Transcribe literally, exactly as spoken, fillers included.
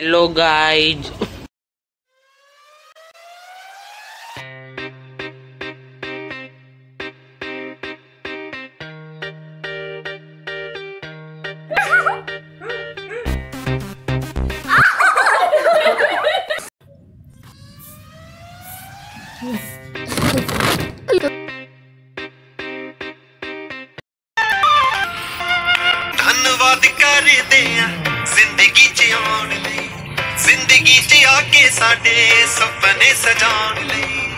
Hello guys, धन्यवाद कर दे जिंदगी च आने लई, जिंदगी च आके साडे सपने सजाने लई।